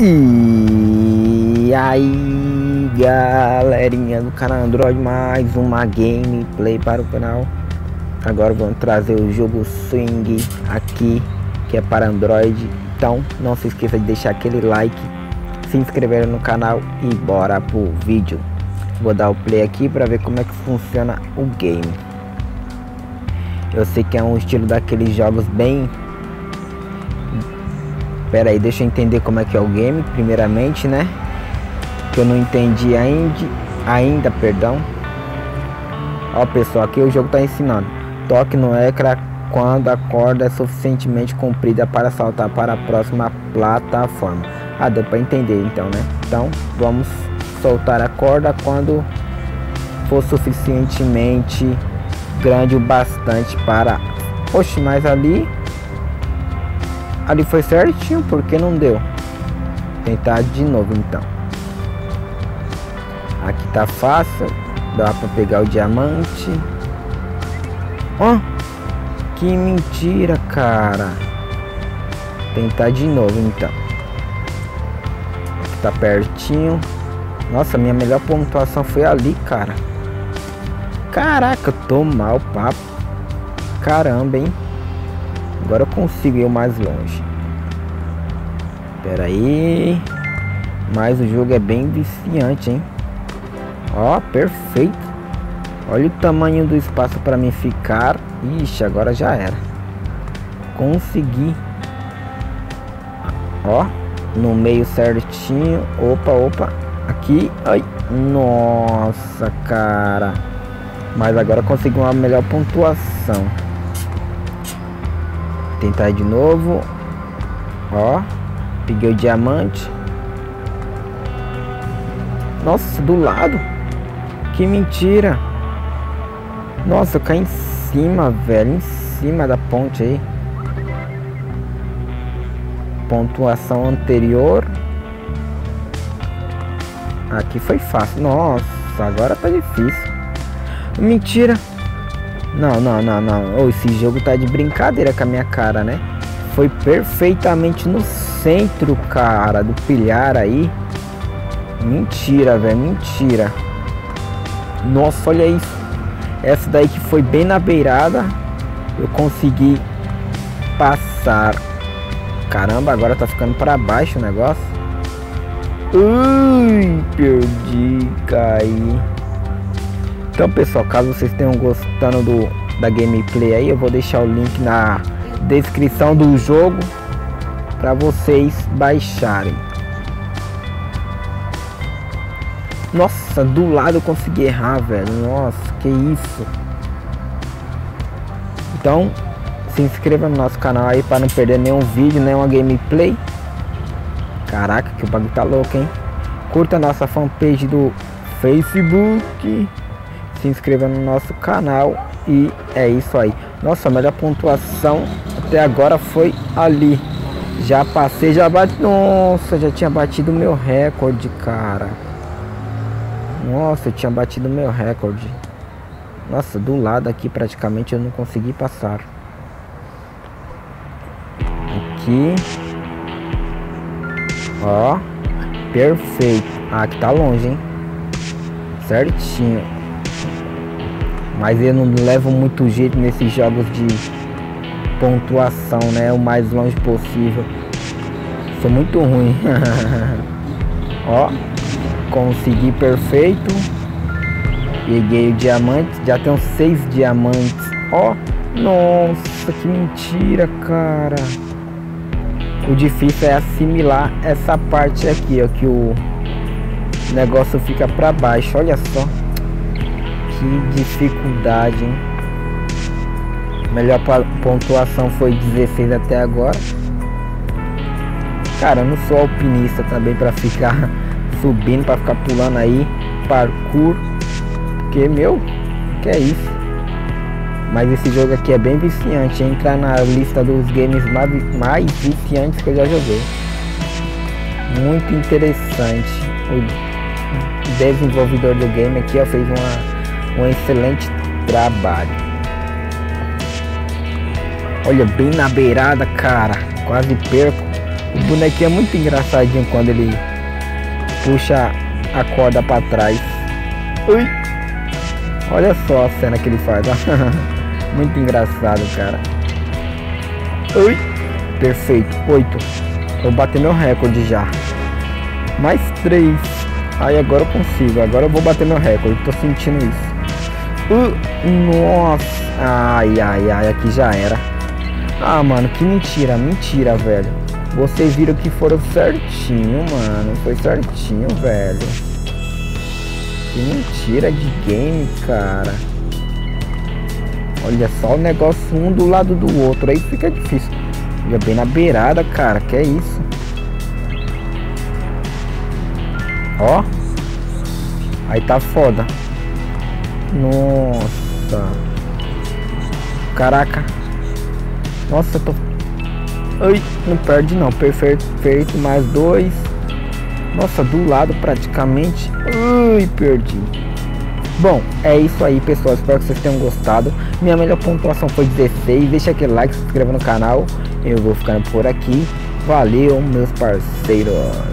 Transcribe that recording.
E aí, galerinha do canal Android, mais uma gameplay para o canal. Agora vamos trazer o jogo Swing aqui, que é para Android. Então não se esqueça de deixar aquele like, se inscrever no canal e bora pro vídeo. Vou dar o play aqui para ver como é que funciona o game. Eu sei que é um estilo daqueles jogos bem... Pera aí, deixa eu entender como é que é o game, primeiramente, né? Que eu não entendi ainda, perdão. Ó, pessoal, aqui o jogo tá ensinando. Toque no ecrã quando a corda é suficientemente comprida para saltar para a próxima plataforma. Ah, deu para entender então, né? Então, vamos soltar a corda quando for suficientemente grande o bastante para... Oxe, mas ali foi certinho, porque não deu. Tentar de novo então. Aqui tá fácil, dá pra pegar o diamante. Ó, que mentira, cara. Tentar de novo então. Aqui tá pertinho. Nossa, minha melhor pontuação foi ali, cara. Caraca, eu tô mal, papo. Caramba, hein. Agora eu consigo ir mais longe. Pera aí. Mas o jogo é bem viciante, hein. Ó, perfeito. Olha o tamanho do espaço para mim ficar. Ixi, agora já era. Consegui. Ó, no meio certinho. Opa. Aqui. Ai, nossa, cara. Mas agora consegui uma melhor pontuação. Tentar de novo. Ó, peguei o diamante. Nossa, do lado. Que mentira. Nossa, eu caí em cima, velho. Em cima da ponte aí. Pontuação anterior. Aqui foi fácil. Nossa, agora tá difícil. Mentira. Não. Oh, esse jogo tá de brincadeira com a minha cara, né? Foi perfeitamente no centro, cara, do pilhar aí. Mentira, velho, mentira. Nossa, olha isso. Essa daí que foi bem na beirada, eu consegui passar. Caramba, agora tá ficando para baixo o negócio. Ui, perdi, caí. Então, pessoal, caso vocês tenham gostando da gameplay aí, eu vou deixar o link na descrição do jogo para vocês baixarem. Nossa, do lado eu consegui errar, velho. Nossa, que isso. Então, se inscreva no nosso canal aí para não perder nenhum vídeo, nenhuma gameplay. Caraca, que o bagulho tá louco, hein? Curta a nossa fanpage do Facebook. Se inscreva no nosso canal e é isso aí. Nossa, a melhor pontuação até agora foi ali. Já passei, já bati. Nossa, já tinha batido o meu recorde, cara. Nossa, eu tinha batido o meu recorde. Nossa, do lado aqui praticamente eu não consegui passar. Aqui. Ó, perfeito. Ah, aqui tá longe, hein? Certinho. Mas eu não levo muito jeito nesses jogos de pontuação, né? O mais longe possível. Sou muito ruim. Ó, consegui perfeito. Peguei o diamante. Já tenho 6 diamantes. Ó, nossa, que mentira, cara. O difícil é assimilar essa parte aqui, ó, que o negócio fica pra baixo. Olha só. Que dificuldade, hein? Melhor pontuação foi 16 até agora. Cara, eu não sou alpinista também pra ficar subindo, pra ficar pulando aí parkour. Porque, meu, que é isso? Mas esse jogo aqui é bem viciante. Entra na lista dos games mais viciantes que eu já joguei. Muito interessante. O desenvolvedor do game aqui, ó, fez um excelente trabalho. Olha, bem na beirada, cara. Quase perco. O bonequinho é muito engraçadinho quando ele puxa a corda pra trás. Ui! Olha só a cena que ele faz. Muito engraçado, cara. Ui! Perfeito. 8. Vou bater meu recorde já. Mais 3. Aí agora eu consigo. Agora eu vou bater meu recorde. Tô sentindo isso. Nossa. Ai, ai, ai. Aqui já era. Ah, mano. Que mentira. Mentira, velho. Vocês viram que foram certinho, mano. Foi certinho, velho. Que mentira de game, cara. Olha só o negócio um do lado do outro. Aí fica difícil. Já bem na beirada, cara. Que é isso? Ó. Aí tá foda. Nossa. Caraca. Nossa, eu tô... Ai, não perde não. Perfeito. Mais 2. Nossa, do lado praticamente. Ui, perdi. Bom, é isso aí, pessoal. Espero que vocês tenham gostado. Minha melhor pontuação foi 16. Deixa aquele like, se inscreva no canal. Eu vou ficando por aqui. Valeu, meus parceiros.